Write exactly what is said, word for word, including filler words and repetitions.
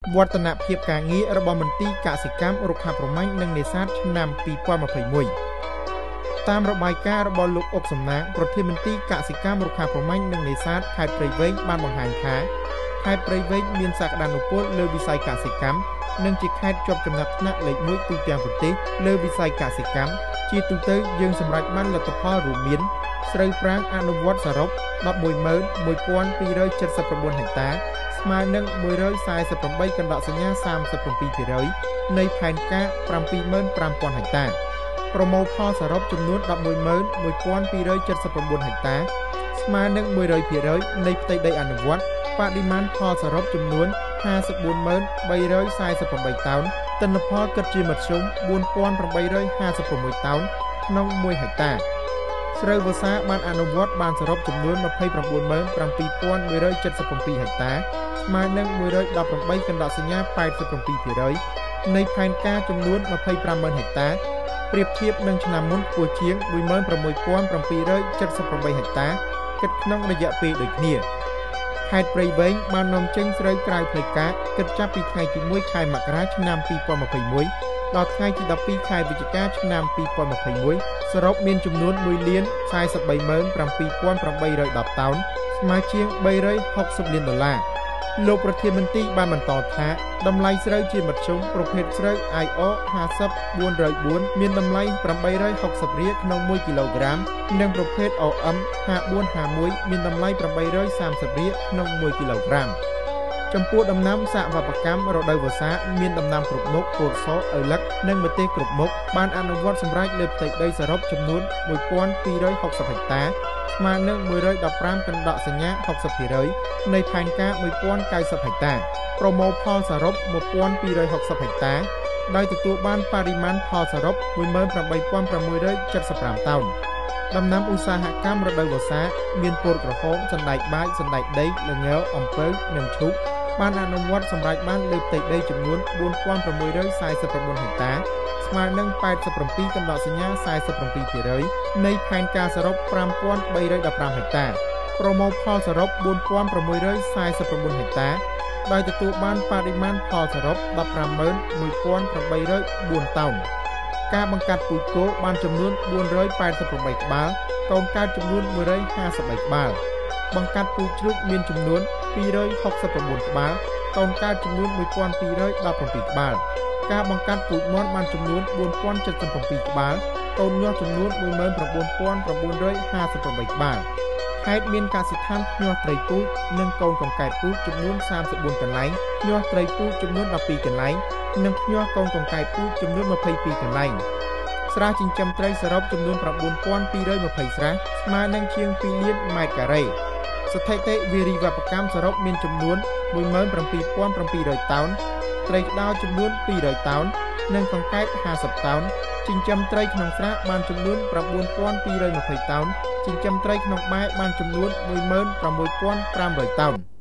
វឌ្ឍនភាពការងាររបស់មន្ទីរកសិកម្មរុក្ខាប្រមាញ់និងនេសាទឆ្នាំពីរពាន់ម្ភៃមួយតាមរបាយការណ៍របស់លោកអុកសំណាងប្រធានមន្ទីរកសិកម្មរុក្ខាប្រមាញ់និងនេសាទខេត្តព្រៃវែងបានបង្ហាញថាខេត្តព្រៃវែងមានសក្តានុពលលើវិស័យកសិកម្មនិងជាខេត្តជាប់ចំណាត់ថ្នាក់លេខមួយទូទាំងប្រទេសលើវិស័យកសិកម្មជាទូទៅយើងសម្រេចបានលទ្ធផលរួមមានស្រូវប្រាំងអនុវត្តសរុប ដប់មួយម៉ឺនមួយពាន់ពីររយចិតសិប៩ ហិកតាស្មើនឹងមួយរយសែសិបប្រាំកណ្ដកសញ្ញាសាមសិបប្រាំពីរភាគរយនៃផែនការប្រាំពីរម៉ឺនប្រាំពាន់ហិកតាប្រមូលផលសរុបចំនួន ដប់មួយម៉ឺនមួយពាន់ពីររយចិតសិប៩ ហិកតាស្មើនឹងមួយរយភាគរយនៃផ្ទៃដីអនុវត្តបរិមាណផលសរុបចំនួន ห้าสิบสี่ម៉ឺនបីរយសែសិបប្រាំតោនទិន្នផលគិតជាមធ្យម បួនពាន់ប្រាំបីរយហាសិប៦តោនក្នុងមួយហិកតាស្រូវវស្សាបានអនុវត្តបានសរុបចំនួន ម្ភៃប្រាំបួនម៉ឺនប្រាំពីរពាន់មួយរយចិតសិបប្រាំពីរហិកតាស្មើនឹងមួយរយដប់ប្រាំបីកណ្ដកសញ្ញាប៉ែតសិបប្រាំពីរភាគរយនៃផែនការចំនួន ម្ភៃប្រាំម៉ឺនហិកតាប្រៀបធៀបនឹងឆ្នាំមុនខ្ពស់ជាង មួយម៉ឺនប្រាំមួយពាន់ប្រាំពីររយចិតសិបប្រាំបីហិកតាគិតក្នុងរយៈពេលដូចគ្នាខេត្តព្រៃវែងបាននាំចេញស្រូវក្រៅផ្លូវការគិតចាប់ពីថ្ងៃទីមួយខែមករាឆ្នាំពីរពាន់ម្ភៃមួយដល់ថ្ងៃទីដប់ពីរខែវិច្ឆិកាឆ្នាំពីរពាន់ម្ភៃមួយសរុបមានចំនួនមួយលានសែសិបបីម៉ឺនប្រាំពីរពាន់ប្រាំបីរយដប់តោនស្មើជាងបីរយហុកសិបលានដុល្លារលោកប្រធានមន្ត្រីបានបន្តថាតម្លៃស្រូវជាមធ្យមប្រភេទស្រូវ ไอ អូ ห้าสิบ បួនរយបួនមានតម្លៃប្រាំបីរយហុកសិបរៀលក្នុងមួយគីឡូក្រាមនិងប្រភេទ អូ អឹម ห้าបួនห้าមួយមានតម្លៃប្រាំបីរយសាមសិបរៀលក្នុងមួយគីឡូក្រាមចំពោះដំណាំសាកវប្បកម្មរដូវវស្សាមានដំណាំគ្រប់មុខពោតសឪឡឹកនិងម្ទេសគ្រប់មុខបានអនុវត្តសម្រេចលើផ្ទៃដីសរុបចំនួន មួយពាន់ពីររយហុកសិបហិកតាស្មើនឹងមួយរយដប់ប្រាំកណ្ដកសញ្ញាហុកសិបភាគរយនៃផែនការមួយពាន់កៅសិបហិកតាប្រមូលផលសរុប មួយពាន់ពីររយហុកសិបហិកតាដោយទទួលបានបរិមាណផលសរុប មួយម៉ឺនប្រាំបីពាន់ប្រាំមួយរយចិតសិបប្រាំតោនដំណាំឧស្សាហកម្មរដូវវស្សាមានពោតក្រហមសណ្តែកបាយសណ្តែកដីល្ងអំពៅនិងឈូកបានអនុវត្តសម្រេចបានលើផ្ទៃដីចំនួន បួនពាន់ប្រាំមួយរយសែសិប៩ហិកតាស្មើនឹងប៉ែតសិបប្រាំពីរកណ្ដកសញ្ញាសែសិបប្រាំពីរភាគរយនៃផែនការសរុប ប្រាំពាន់បីរយដប់ប្រាំហិកតាប្រមូលផលសរុប បួនពាន់ប្រាំមួយរយសែសិប៩ហិកតាដោយទទួលបានបរិមាណផលសរុប ដប់ប្រាំម៉ឺនមួយពាន់ប្រាំបីរយបួនតោនការបង្កាត់ពូជគោបានចំនួន បួនរយប៉ែតសិបប្រាំបីក្បាលកូនកើតចំនួន មួយរយហាសិបបីក្បាលបង្កាត់ពូជជ្រូកមានចំនួន ពីររយហុកសិប៩ក្បាលកូនកើតចំនួន មួយពាន់ពីររយដប់ប្រាំពីរក្បាលការបង្កាត់ពូជមាន់បានចំនួន បួនពាន់ចិតសិបប្រាំពីរក្បាលកូនញាស់ចំនួន មួយម៉ឺនប្រាំបួនពាន់ប្រាំបួនរយហាសិបប្រាំបីក្បាលខេត្តមានកសិដ្ឋានញាស់ត្រីពូជនិងកូនកង្កែបពូជចំនួនសាមសិបបួនកន្លែងញាស់ត្រីពូជចំនួនដប់ពីរកន្លែងនិងញាស់កូនកង្កែបពូជចំនួនម្ភៃពីរកន្លែងស្រះចិញ្ចឹមត្រីសរុបចំនួន ប្រាំបួនពាន់ពីររយម្ភៃស្រះស្មើនឹងជាងពីរលានម៉ែត្រការ៉េស្ថិតិវារីវប្បកម្មសរុបមានចំនួន មួយម៉ឺនប្រាំពីរពាន់ប្រាំពីររយតោនត្រីក្តោរចំនួន ពីររយតោននិងកង្កែបហាសិបតោនចិញ្ចឹមត្រីក្នុងស្រះបានចំនួន ប្រាំបួនពាន់ពីររយម្ភៃតោនចិញ្ចឹមត្រីក្នុងបែរបានចំនួន មួយម៉ឺនប្រាំមួយពាន់ប្រាំរយតោន